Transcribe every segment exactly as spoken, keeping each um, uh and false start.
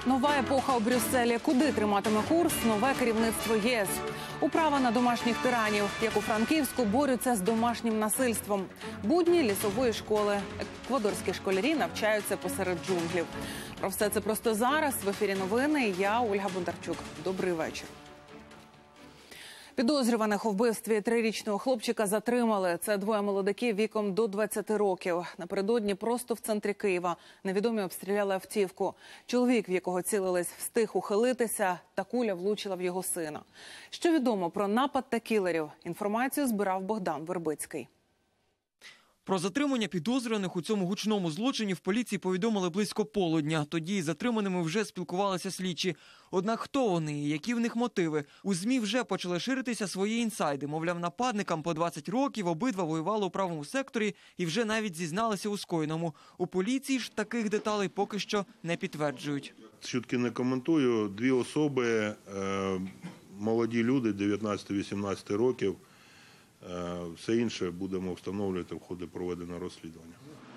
Нова епоха у Брюсселі. Куди триматиме курс нове керівництво ЄС? Управа на домашніх тиранів, як у Франківську, борються з домашнім насильством. Будні лісової школи. Еквадорські школярі навчаються посеред джунглів. Про все це просто зараз. В ефірі новини. Я, Ольга Бондарчук. Добрий вечір. Підозрюваних у вбивстві трирічного хлопчика затримали. Це двоє молодиків віком до двадцяти років. Напередодні просто в центрі Києва невідомі обстріляли автівку. Чоловік, в якого цілились, встиг ухилитися, та куля влучила в його сина. Що відомо про напад та кілерів? Інформацію збирав Богдан Вербицький. Про затримання підозрюваних у цьому гучному злочині в поліції повідомили близько полудня. Тоді із затриманими вже спілкувалися слідчі. Однак хто вони і які в них мотиви? У ЗМІ вже почали ширитися свої інсайди. Мовляв, нападникам по двадцять років, обидва воювали у правому секторі і вже навіть зізналися у скоєному. У поліції ж таких деталей поки що не підтверджують. Чутки не коментую. Дві особи, е, молоді люди, дев'ятнадцяти-вісімнадцять років. Все інше будемо встановлювати в ході проведення розслідування.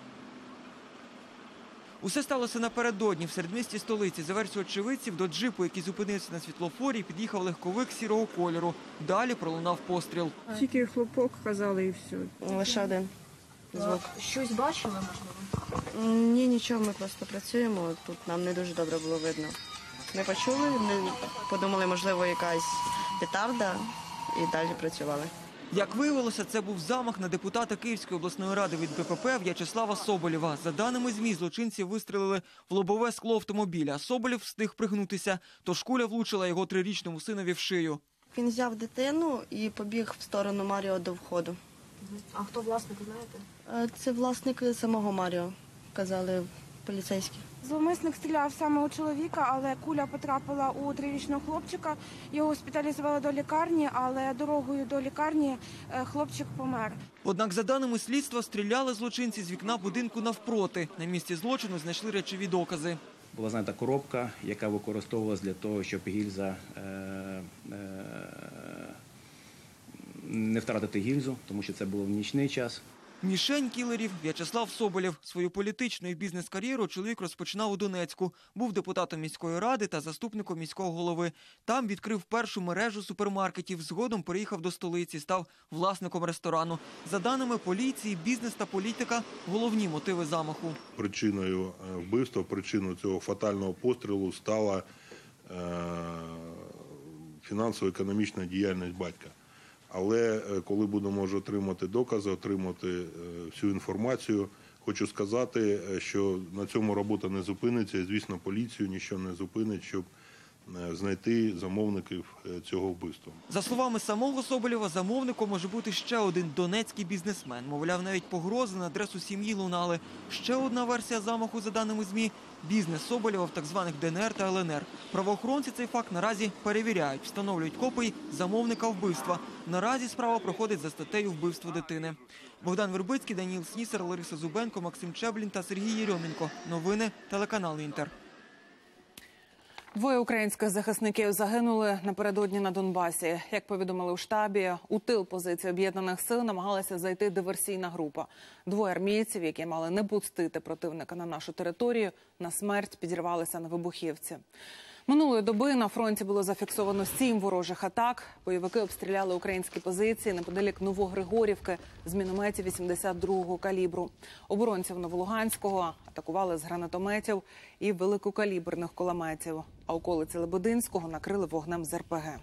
Усе сталося напередодні. В середмісті столиці, за версією очевидців, до джипу, який зупинився на світлофорі, під'їхав легковик сірого кольору. Далі пролунав постріл. Тільки хлопок казали і все. Лише один звук. Щось бачили, можливо? Ні, нічого, ми просто працюємо. Тут нам не дуже добре було видно. Ми почули, ми подумали, можливо, якась петарда, і далі працювали. Як виявилося, це був замах на депутата Київської обласної ради від БПП В'ячеслава Соболєва. За даними ЗМІ, злочинці вистрелили в лобове скло автомобіля. Соболєв встиг пригнутися, тож куля влучила його трирічному синові в шию. Він взяв дитину і побіг в сторону Маріо до входу. А хто власник, знаєте? Це власник самого Маріо, казали поліцейські. Зловмисник стріляв саме у чоловіка, але куля потрапила у трирічного хлопчика. Його госпіталізували до лікарні, але дорогою до лікарні хлопчик помер. Однак, за даними слідства, стріляли злочинці з вікна будинку навпроти. На місці злочину знайшли речові докази. Була знайдена коробка, яка використовувалась для того, щоб гільза е, е, не втратити гільзу, тому що це було в нічний час. Мішень кілерів В'ячеслав Соболєв. Свою політичну і бізнес-кар'єру чоловік розпочинав у Донецьку. Був депутатом міської ради та заступником міського голови. Там відкрив першу мережу супермаркетів. Згодом переїхав до столиці, став власником ресторану. За даними поліції, бізнес та політика – головні мотиви замаху. Причиною вбивства, причиною цього фатального пострілу стала е, фінансово-економічна діяльність батька. Але коли будемо вже отримати докази, отримати всю інформацію, хочу сказати, що на цьому робота не зупиниться. І, звісно, поліцію нічого не зупинить, щоб знайти замовників цього вбивства. За словами самого Соболєва, замовником може бути ще один донецький бізнесмен. Мовляв, навіть погрози на адресу сім'ї лунали. Ще одна версія замаху, за даними ЗМІ – бізнес Соболєва в так званих ДНР та ЛНР. Правоохоронці цей факт наразі перевіряють, встановлюють копії замовника вбивства. Наразі справа проходить за статтею «Вбивство дитини». Богдан Вербицький, Даніл Снісар, Лариса Зубенко, Максим Чеблін та Сергій Єрьоменко. Новини, телеканал «Інтер». Двоє українських захисників загинули напередодні на Донбасі. Як повідомили у штабі, у тил позиції Об'єднаних сил намагалася зайти диверсійна група. Двоє армійців, які мали не пустити противника на нашу територію, на смерть підірвалися на вибухівці. Минулої доби на фронті було зафіксовано сім ворожих атак. Бойовики обстріляли українські позиції неподалік Новогригорівки з мінометів вісімдесят другого калібру. Оборонців Новолуганського атакували з гранатометів і великокаліберних кулеметів. А околиці Лебединського накрили вогнем з РПГ.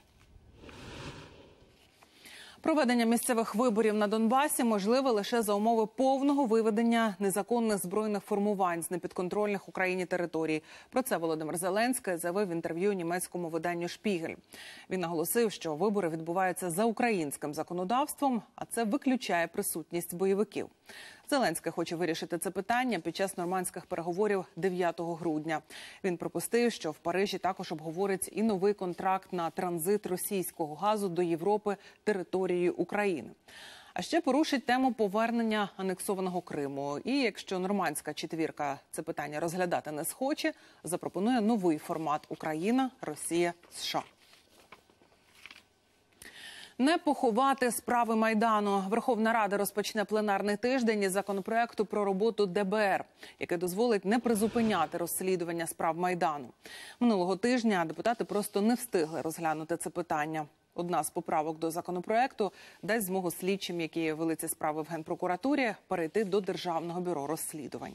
Проведення місцевих виборів на Донбасі можливе лише за умови повного виведення незаконних збройних формувань з непідконтрольних Україні територій. Про це Володимир Зеленський заявив в інтерв'ю німецькому виданню «Шпігель». Він наголосив, що вибори відбуваються за українським законодавством, а це виключає присутність бойовиків. Зеленський хоче вирішити це питання під час нормандських переговорів дев'ятого грудня. Він припустив, що в Парижі також обговорить і новий контракт на транзит російського газу до Європи територією України. А ще порушить тему повернення анексованого Криму. І якщо нормандська четвірка це питання розглядати не схоче, запропонує новий формат Україна, Росія, США. Не поховати справи Майдану. Верховна Рада розпочне пленарний тиждень із законопроекту про роботу де бе ер, який дозволить не призупиняти розслідування справ Майдану. Минулого тижня депутати просто не встигли розглянути це питання. Одна з поправок до законопроекту дасть змогу слідчим, які вели ці справи в Генпрокуратурі, перейти до Державного бюро розслідувань.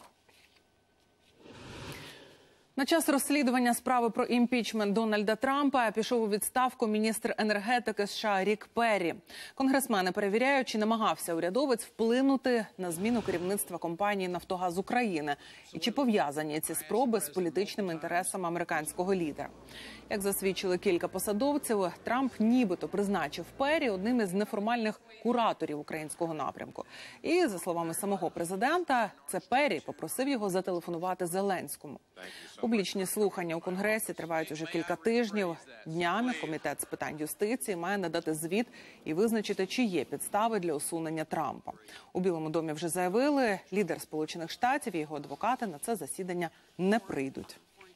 На час розслідування справи про імпічмент Дональда Трампа пішов у відставку міністр енергетики США Рік Перрі. Конгресмени перевіряють, чи намагався урядовець вплинути на зміну керівництва компанії «Нафтогаз України» і чи пов'язані ці спроби з політичними інтересами американського лідера. Як засвідчили кілька посадовців, Трамп нібито призначив Перрі одним із неформальних кураторів українського напрямку. І, за словами самого президента, це Перрі попросив його зателефонувати Зеленському. Публічні слухання у Конгресі тривають уже кілька тижнів. Днями Комітет з питань юстиції має надати звіт і визначити, чи є підстави для усунення Трампа. У Білому домі вже заявили, лідер Сполучених Штатів і його адвокати на це засідання не прийдуть.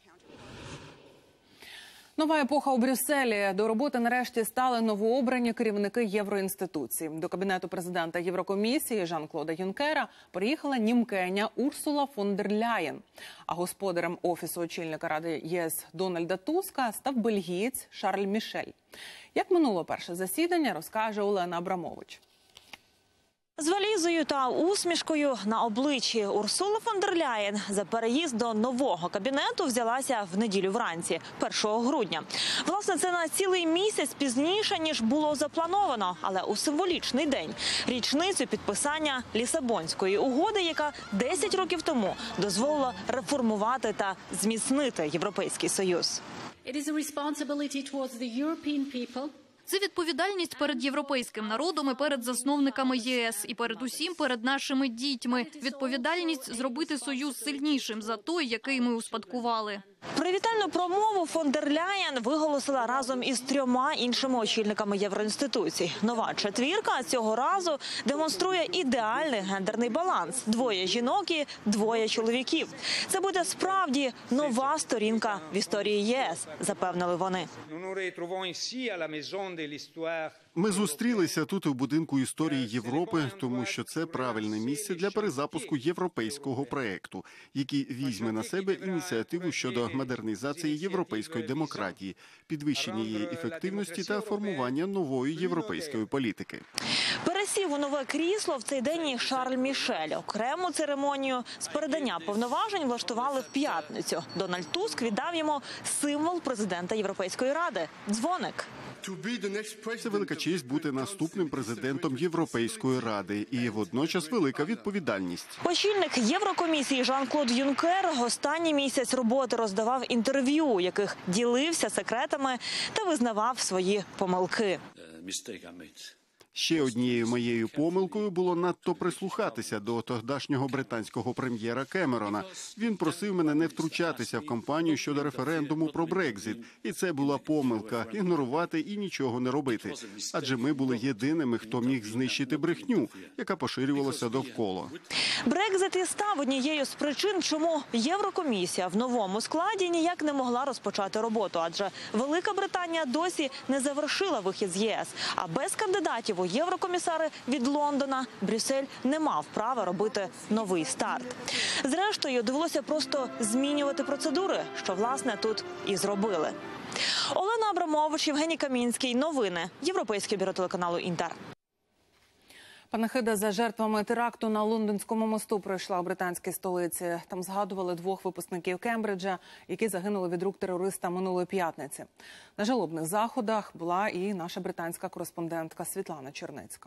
Нова епоха у Брюсселі. До роботи нарешті стали новообрані керівники євроінституцій. До Кабінету президента Єврокомісії Жан-Клода Юнкера приїхала німкеня Урсула фон дер Ляєн. А господарем Офісу очільника Ради ЄС Дональда Туска став бельгієць Шарль Мішель. Як минуло перше засідання, розкаже Олена Абрамович. З валізою та усмішкою на обличчі Урсула фон дер Ляєн за переїзд до нового кабінету взялася в неділю вранці, першого грудня. Власне, це на цілий місяць пізніше, ніж було заплановано, але у символічний день – річницю підписання Лісабонської угоди, яка десять років тому дозволила реформувати та зміцнити Європейський Союз. Це відповідальність перед європейським народом і перед засновниками ЄС, і перед усім перед нашими дітьми. Відповідальність зробити Союз сильнішим за той, який ми успадкували. Привітальну промову фон дер Ляєн виголосила разом із трьома іншими очільниками євроінституцій. Нова четвірка цього разу демонструє ідеальний гендерний баланс. Двоє жінок і двоє чоловіків. Це буде справді нова сторінка в історії ЄС, запевнили вони. Ми зустрілися тут у будинку історії Європи, тому що це правильне місце для перезапуску європейського проекту, який візьме на себе ініціативу щодо модернізації європейської демократії, підвищення її ефективності та формування нової європейської політики. Пересів у нове крісло в цей день і Шарль Мішель. Окрему церемонію з передання повноважень влаштували в п'ятницю. Дональд Туск віддав йому символ президента Європейської ради – дзвоник. Це велика честь бути наступним президентом Європейської ради і водночас велика відповідальність. Очільник Єврокомісії Жан-Клод Юнкер останній місяць роботи роздавав інтерв'ю, у яких ділився секретами та визнавав свої помилки. Ще однією моєю помилкою було надто прислухатися до тогдашнього британського прем'єра Кемерона. Він просив мене не втручатися в кампанію щодо референдуму про Брекзит. І це була помилка – ігнорувати і нічого не робити. Адже ми були єдиними, хто міг знищити брехню, яка поширювалася довкола. Брекзит і став однією з причин, чому Єврокомісія в новому складі ніяк не могла розпочати роботу. Адже Велика Британія досі не завершила вихід з ЄС. А без кандидатів у єврокомісари від Лондона Брюссель не мав права робити новий старт. Зрештою, довелося просто змінювати процедури, що, власне, тут і зробили. Олена Абрамович, Євгеній Камінський. Новини. Європейське бюро телеканалу «Інтер». Панахида за жертвами теракту на Лондонському мосту пройшла у британській столиці. Там згадували двох випускників Кембриджа, які загинули від рук терориста минулої п'ятниці. На жалобних заходах була і наша британська кореспондентка Світлана Чернецька.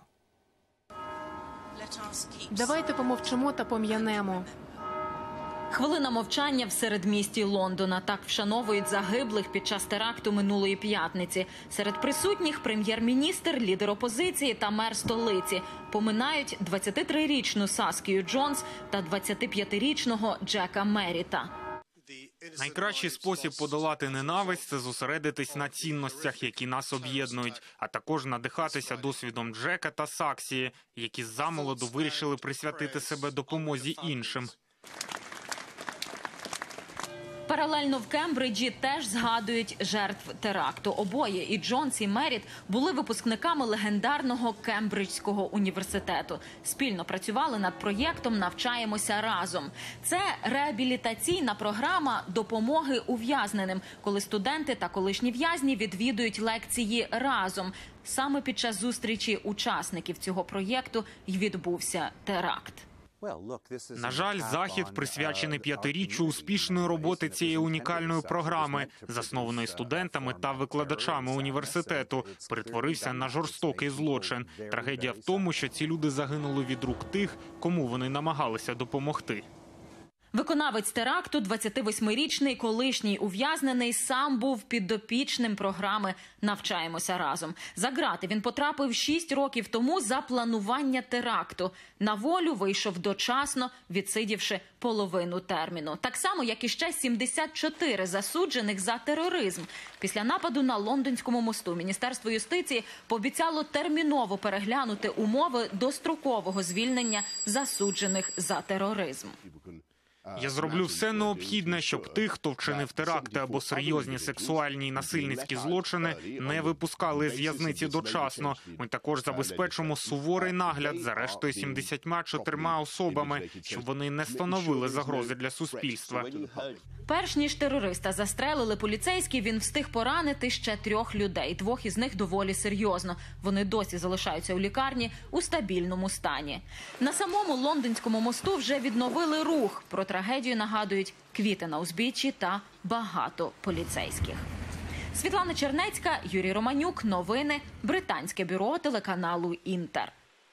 Давайте помовчимо та пом'янемо. Хвилина мовчання в середмісті Лондона. Так вшановують загиблих під час теракту минулої п'ятниці. Серед присутніх прем'єр-міністр, лідер опозиції та мер столиці. Поминають двадцятитрирічну Саскію Джонс та двадцятип'ятирічного Джека Меріта. Найкращий спосіб подолати ненависть – це зосередитись на цінностях, які нас об'єднують, а також надихатися досвідом Джека та Саксії, які замолоду вирішили присвятити себе допомозі іншим. Паралельно в Кембриджі теж згадують жертв теракту. Обоє, і Джонс, і Меріт, були випускниками легендарного Кембриджського університету. Спільно працювали над проєктом «Навчаємося разом». Це реабілітаційна програма допомоги ув'язненим, коли студенти та колишні в'язні відвідують лекції разом. Саме під час зустрічі учасників цього проєкту й відбувся теракт. На жаль, захід присвячений п'ятиріччю успішної роботи цієї унікальної програми, заснованої студентами та викладачами університету, перетворився на жорстокий злочин. Трагедія в тому, що ці люди загинули від рук тих, кому вони намагалися допомогти. Виконавець теракту, двадцятивосьмирічний колишній ув'язнений, сам був підопічним програми «Навчаємося разом». За ґрати він потрапив шість років тому за планування теракту. На волю вийшов дочасно, відсидівши половину терміну. Так само, як і ще сімдесят чотири засуджених за тероризм. Після нападу на Лондонському мосту Міністерство юстиції пообіцяло терміново переглянути умови дострокового звільнення засуджених за тероризм. Я зроблю все необхідне, щоб тих, хто вчинив теракти або серйозні сексуальні і насильницькі злочини, не випускали з в'язниці дочасно. Ми також забезпечимо суворий нагляд за рештою сімдесятьма чотирма особами, щоб вони не становили загрози для суспільства. Перш ніж терориста застрелили поліцейські, він встиг поранити ще трьох людей. Двох із них доволі серйозно. Вони досі залишаються у лікарні у стабільному стані. На самому Лондонському мосту вже відновили рух. Про трагедію нагадують квіти на узбіччі та багато поліцейських. Світлана Чернецька, Юрій Романюк. Новини. Британське бюро телеканалу «Інтер».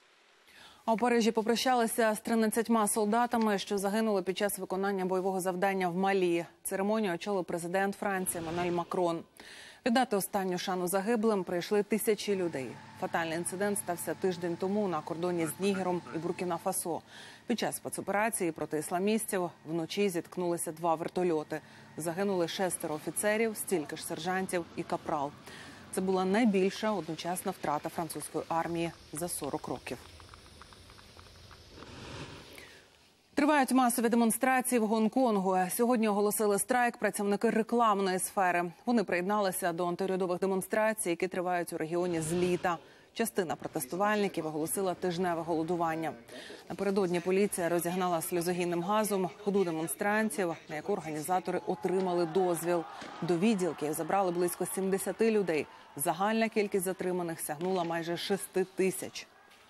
А у Парижі попрощалися з тринадцятьма солдатами, що загинули під час виконання бойового завдання в Малі. Церемонію очолив президент Франції Еммануель Макрон. Віддати останню шану загиблим прийшли тисячі людей. Фатальний інцидент стався тиждень тому на кордоні з Нігером і Буркіна-Фасо. Під час спецоперації проти ісламістів вночі зіткнулися два вертольоти. Загинули шестеро офіцерів, стільки ж сержантів і капрал. Це була найбільша одночасна втрата французької армії за сорок років. Тривають масові демонстрації в Гонконгу. Сьогодні оголосили страйк працівники рекламної сфери. Вони приєдналися до антиурядових демонстрацій, які тривають у регіоні з літа. Частина протестувальників оголосила тижневе голодування. Напередодні поліція розігнала сльозогінним газом ходу демонстрантів, на яку організатори отримали дозвіл. До відділків забрали близько сімдесяти людей. Загальна кількість затриманих сягнула майже шести тисяч.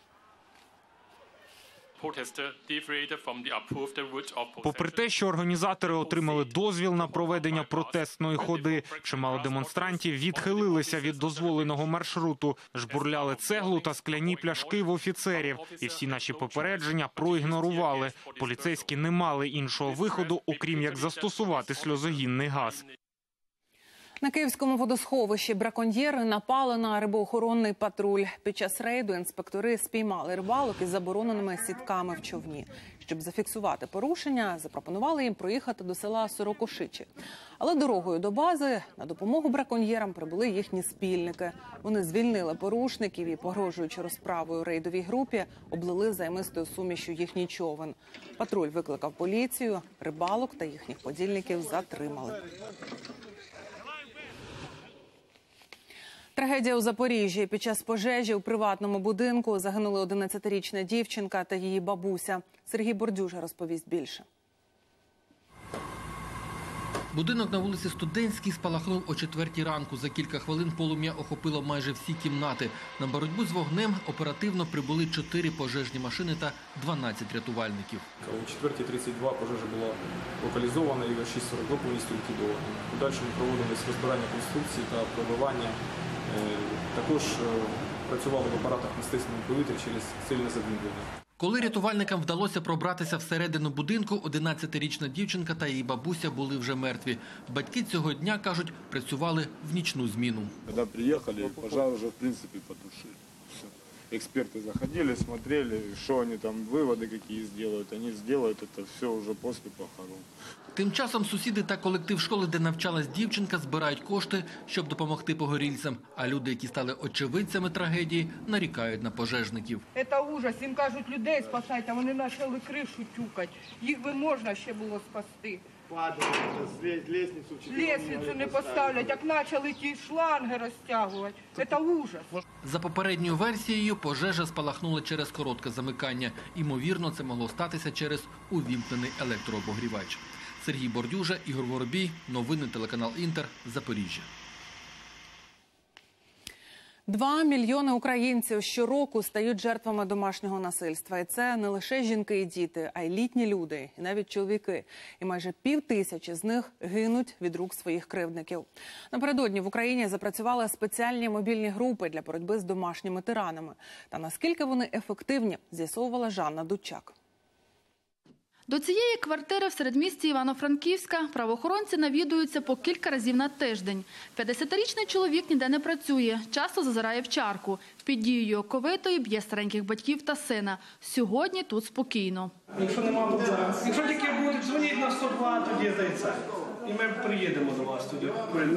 Попри те, що організатори отримали дозвіл на проведення протестної ходи, чимало демонстрантів відхилилися від дозволеного маршруту, жбурляли цеглу та скляні пляшки в офіцерів. І всі наші попередження проігнорували. Поліцейські не мали іншого виходу, окрім як застосувати сльозогінний газ. На Київському водосховищі браконьєри напали на рибоохоронний патруль. Під час рейду інспектори спіймали рибалок із забороненими сітками в човні. Щоб зафіксувати порушення, запропонували їм проїхати до села Сорокошичі. Але дорогою до бази на допомогу браконьєрам прибули їхні спільники. Вони звільнили порушників і, погрожуючи розправою рейдовій групі, облили займистою сумішю їхній човен. Патруль викликав поліцію, рибалок та їхніх подільників затримали. Трагедія у Запоріжжі. Під час пожежі у приватному будинку загинули одинадцятирічна дівчинка та її бабуся. Сергій Бордюжа розповість більше. Будинок на вулиці Студентській спалахнув о четвертій ранку. За кілька хвилин полум'я охопило майже всі кімнати. На боротьбу з вогнем оперативно прибули чотири пожежні машини та дванадцять рятувальників. О четвертій тридцять два пожежа була локалізована і о шість сорок два повністю ліквідована. У подальшому проводились розбирання конструкцій та пробивання. Також працювали в апаратах мистецтвного повітря через сильне задимлення. Коли рятувальникам вдалося пробратися всередину будинку, одинадцятирічна дівчинка та її бабуся були вже мертві. Батьки цього дня, кажуть, працювали в нічну зміну. Коли приїхали, пожар вже, в принципі, потушили. Експерти заходили, смотрели, що вони там, виводи які зроблять. Вони зроблять це все вже після похорон. Тим часом сусіди та колектив школи, де навчалась дівчинка, збирають кошти, щоб допомогти погорільцям. А люди, які стали очевидцями трагедії, нарікають на пожежників. Це ужас. Їм кажуть, людей спасати, а вони почали кришу тюкати. Їх би можна ще було спасти. Лестницю не поставлять, як почали ті шланги розтягувати. Це ужас. За попередньою версією, пожежа спалахнула через коротке замикання. Імовірно, це могло статися через увімкнений електрообогрівач. Сергій Бордюжа, Ігор Воробій. Новини телеканал Інтер. Запоріжжя. Два мільйони українців щороку стають жертвами домашнього насильства. І це не лише жінки і діти, а й літні люди, і навіть чоловіки. І майже пів тисячі з них гинуть від рук своїх кривдників. Напередодні в Україні запрацювали спеціальні мобільні групи для боротьби з домашніми тиранами. Та наскільки вони ефективні, з'ясовувала Жанна Дудчак. До цієї квартири в середмісті Івано-Франківська правоохоронці навідуються по кілька разів на тиждень. п'ятдесятирічний чоловік ніде не працює, часто зазирає в чарку. Під дією оковитої б'є стареньких батьків та сина. Сьогодні тут спокійно. Якщо нема проблем, якщо тільки будуть, дзвоніть на сто два, тоді здається. І ми приїдемо до вас тоді.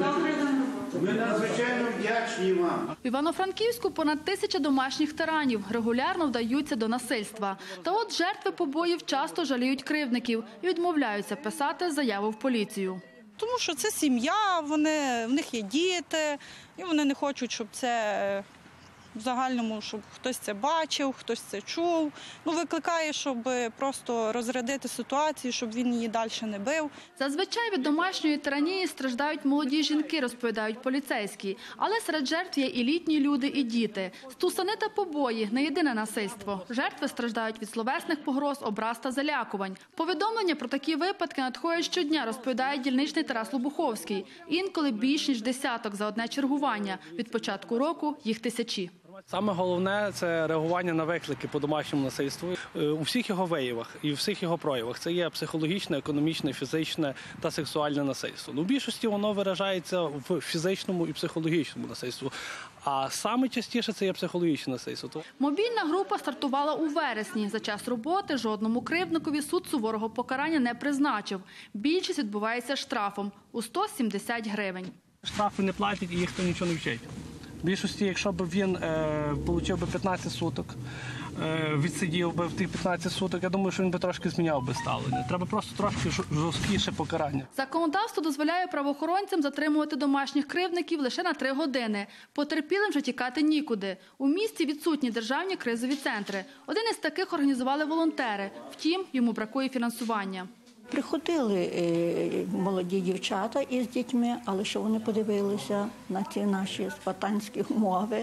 Ми надзвичайно вдячні вам. В Івано-Франківську понад тисяча домашніх тиранів регулярно вдаються до насильства. Та от жертви побоїв часто жаліють кривдників і відмовляються писати заяву в поліцію. Тому що це сім'я, вони, в них є діти, і вони не хочуть, щоб це в загальному, щоб хтось це бачив, хтось це чув. Ну, викликає, щоб просто розрядити ситуацію, щоб він її далі не бив. Зазвичай від домашньої тиранії страждають молоді жінки, розповідають поліцейські. Але серед жертв є і літні люди, і діти. Стусани та побої – не єдине насильство. Жертви страждають від словесних погроз, образ та залякувань. Повідомлення про такі випадки надходять щодня, розповідає дільничний Тарас Лубуховський. Інколи більш ніж десяток за одне чергування. Від початку року їх тисячі. Саме головне – це реагування на виклики по домашньому насильству у всіх його виявах і у всіх його проявах. Це є психологічне, економічне, фізичне та сексуальне насильство. Ну, в більшості воно виражається в фізичному і психологічному насильству. А саме частіше це є психологічне насильство. Мобільна група стартувала у вересні. За час роботи жодному кривдникові суд суворого покарання не призначив. Більшість відбувається штрафом у сто сімдесят гривень. Штрафи не платять і ніхто нічого не вчить. В більшості, якщо б він е, отримав би п'ятнадцять суток, е, відсидів би в тих п'ятнадцять суток, я думаю, що він би трошки зміняв би ставлення. Треба просто трошки жорсткіше покарання. Законодавство дозволяє правоохоронцям затримувати домашніх кривдників лише на три години. Потерпілим вже тікати нікуди. У місті відсутні державні кризові центри. Один із таких організували волонтери. Втім, йому бракує фінансування. Приходили молоді дівчата із дітьми, але що вони подивилися на ці наші спартанські умови.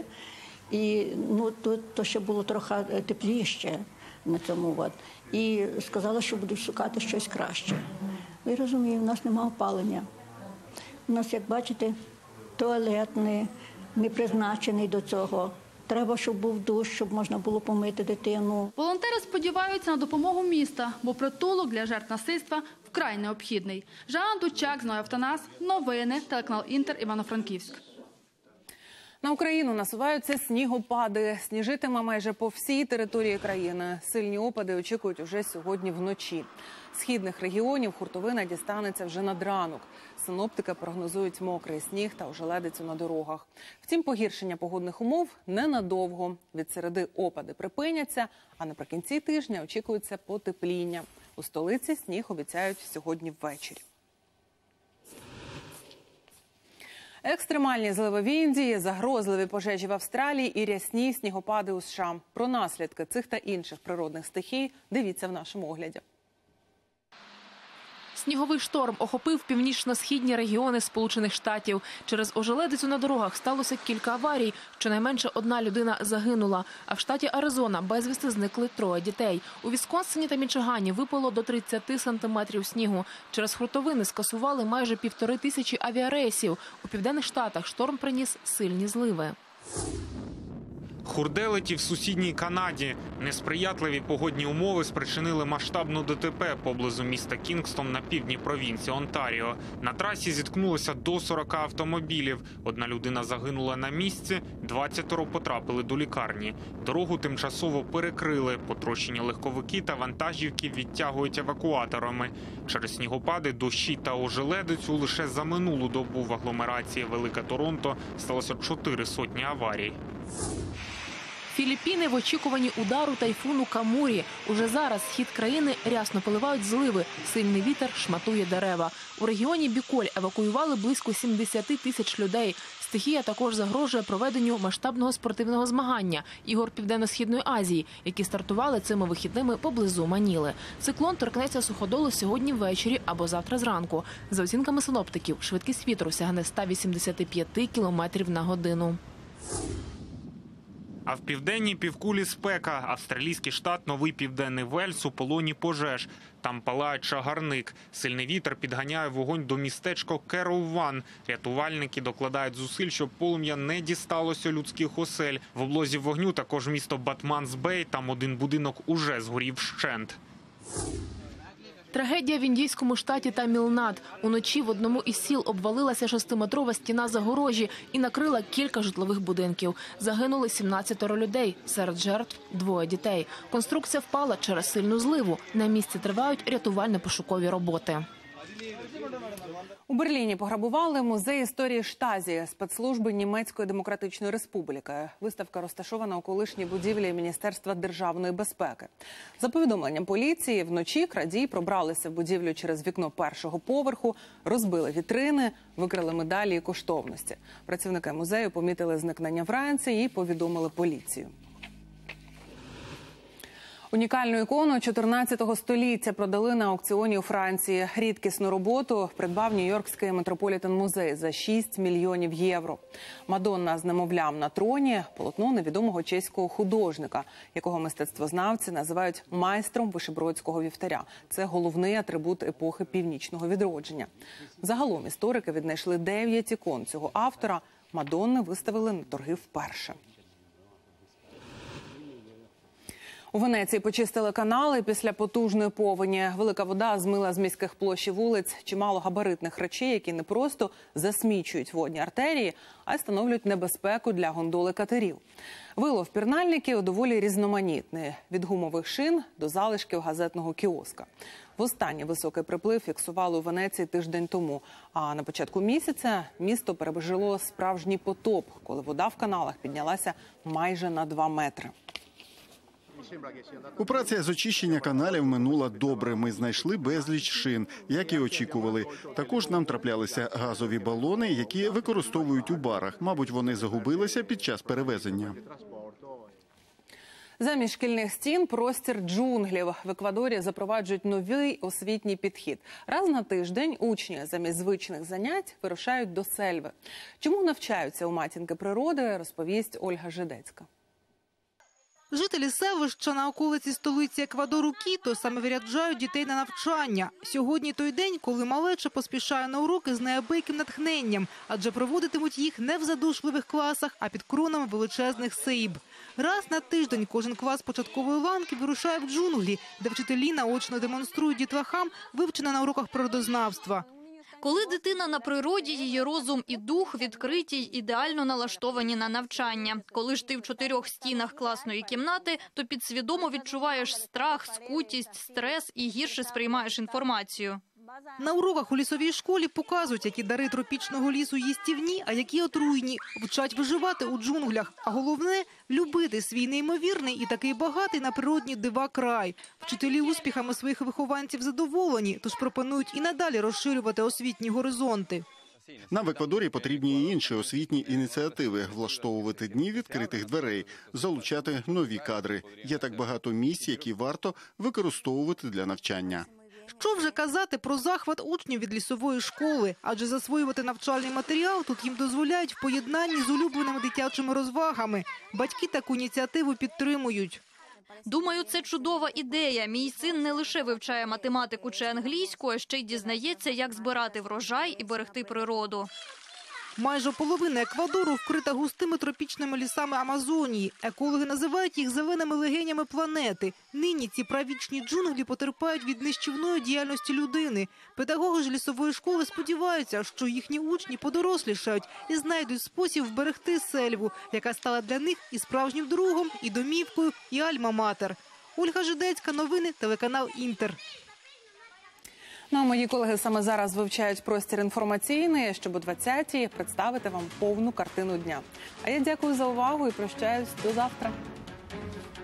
І ну, тут то ще було трохи тепліше на цьому. От. І сказали, що будуть шукати щось краще. Ви розумієте, у нас немає опалення. У нас, як бачите, туалет не, не призначений до цього. Треба, щоб був душ, щоб можна було помити дитину. Волонтери сподіваються на допомогу міста, бо притулок для жертв насильства вкрай необхідний. Жанна Дудчак, Зноя Автонас, новини, телеканал Інтер, Івано-Франківськ. На Україну насуваються снігопади. Сніжитиме майже по всій території країни. Сильні опади очікують уже сьогодні вночі. Східних регіонів хуртовина дістанеться вже над ранок. Синоптики прогнозують мокрий сніг та ожеледицю на дорогах. Втім, погіршення погодних умов ненадовго. Від середи опади припиняться, а наприкінці тижня очікується потепління. У столиці сніг обіцяють сьогодні ввечері. Екстремальні зливи в Індії, загрозливі пожежі в Австралії і рясні снігопади у США. Про наслідки цих та інших природних стихій дивіться в нашому огляді. Сніговий шторм охопив північно-східні регіони Сполучених Штатів. Через ожеледицю на дорогах сталося кілька аварій. Щонайменше одна людина загинула. А в штаті Аризона безвісти зникли троє дітей. У Вісконсині та Мічигані випало до тридцяти сантиметрів снігу. Через хуртовини скасували майже півтори тисячі авіарейсів. У Південних Штатах шторм приніс сильні зливи. Хурделиті в сусідній Канаді. Несприятливі погодні умови спричинили масштабну ДТП поблизу міста Кінгстон на півдні провінції Онтаріо. На трасі зіткнулося до сорока автомобілів. Одна людина загинула на місці, двадцятеро потрапили до лікарні. Дорогу тимчасово перекрили. Потрощені легковики та вантажівки відтягують евакуаторами. Через снігопади, дощі та ожеледицю лише за минулу добу в агломерації Велике Торонто сталося чотири сотні аварій. Філіппіни в очікуванні удару тайфуну Камурі. Уже зараз схід країни рясно поливають зливи. Сильний вітер шматує дерева. У регіоні Біколь евакуювали близько сімдесят тисяч людей. Стихія також загрожує проведенню масштабного спортивного змагання «Ігор Південно-Східної Азії», які стартували цими вихідними поблизу Маніли. Циклон торкнеться суходолу сьогодні ввечері або завтра зранку. За оцінками синоптиків, швидкість вітру сягне ста вісімдесят п'ять кілометрів на годину. А в південній півкулі спека. Австралійський штат Новий Південний Вельс у полоні пожеж. Там палає чагарник. Сильний вітер підганяє вогонь до містечка Кероу-Ван. Рятувальники докладають зусиль, щоб полум'я не дісталося людських осель. В облозі вогню також місто Батманс-Бей. Там один будинок уже згорів вщент. Трагедія в індійському штаті Таміл-Над. Уночі в одному із сіл обвалилася шестиметрова стіна загорожі і накрила кілька житлових будинків. Загинули сімнадцятеро людей, серед жертв – двоє дітей. Конструкція впала через сильну зливу. На місці тривають рятувально-пошукові роботи. У Берліні пограбували музей історії Штазі спецслужби Німецької Демократичної Республіки. Виставка розташована у колишній будівлі Міністерства державної безпеки. За повідомленням поліції, вночі крадії пробралися в будівлю через вікно першого поверху, розбили вітрини, викрали медалі і коштовності. Працівники музею помітили зникнення вранці і повідомили поліцію. Унікальну ікону чотирнадцятого століття продали на аукціоні у Франції. Рідкісну роботу придбав Нью-Йоркський Метрополітен-музей за шість мільйонів євро. Мадонна з немовлям на троні – полотно невідомого чеського художника, якого мистецтвознавці називають майстром вишебродського вівтаря. Це головний атрибут епохи північного відродження. Загалом історики віднайшли дев'ять ікон цього автора. Мадонни виставили на торги вперше. У Венеції почистили канали після потужної повені. Велика вода змила з міських площ і вулиць чимало габаритних речей, які не просто засмічують водні артерії, а й становлять небезпеку для гондоли катерів. Вилов пірнальників доволі різноманітний – від гумових шин до залишків газетного кіоска. Востаннє високий приплив фіксували у Венеції тиждень тому. А на початку місяця місто пережило справжній потоп, коли вода в каналах піднялася майже на два метри. Операція з очищення каналів минула добре. Ми знайшли безліч шин, як і очікували. Також нам траплялися газові балони, які використовують у барах. Мабуть, вони загубилися під час перевезення. Замість шкільних стін – простір джунглів. В Еквадорі запроваджують новий освітній підхід. Раз на тиждень учні замість звичних занять вирушають до сельви. Чому навчаються у матінки природи, розповість Ольга Жидецька. Жителі селища на околиці столиці Еквадору Кіто саме виряджають дітей на навчання. Сьогодні той день, коли малеча поспішає на уроки з неабияким натхненням, адже проводитимуть їх не в задушливих класах, а під кронами величезних сейб. Раз на тиждень кожен клас початкової ланки вирушає в джунглі, де вчителі наочно демонструють дітлахам вивчене на уроках природознавства. Коли дитина на природі, її розум і дух відкриті й ідеально налаштовані на навчання. Коли ж ти в чотирьох стінах класної кімнати, то підсвідомо відчуваєш страх, скутість, стрес і гірше сприймаєш інформацію. На уроках у лісовій школі показують, які дари тропічного лісу їстівні, а які отруйні. Вчать виживати у джунглях. А головне – любити свій неймовірний і такий багатий на природні дива край. Вчителі успіхами своїх вихованців задоволені, тож пропонують і надалі розширювати освітні горизонти. Нам в Еквадорі потрібні і інші освітні ініціативи – влаштовувати дні відкритих дверей, залучати нові кадри. Є так багато місць, які варто використовувати для навчання. Що вже казати про захват учнів від лісової школи, адже засвоювати навчальний матеріал тут їм дозволяють в поєднанні з улюбленими дитячими розвагами. Батьки таку ініціативу підтримують. Думаю, це чудова ідея. Мій син не лише вивчає математику чи англійську, а ще й дізнається, як збирати врожай і берегти природу. Майже половина Еквадору вкрита густими тропічними лісами Амазонії. Екологи називають їх зеленими легенями планети. Нині ці правічні джунглі потерпають від нищівної діяльності людини. Педагоги ж лісової школи сподіваються, що їхні учні подорослішають і знайдуть спосіб вберегти сельву, яка стала для них і справжнім другом, і домівкою, і альма-матер. Ольга Жидецька, новини, телеканал «Інтер». Ну, а мої колеги саме зараз вивчають простір інформаційний, щоб о двадцятій представити вам повну картину дня. А я дякую за увагу і прощаюсь до завтра. дня.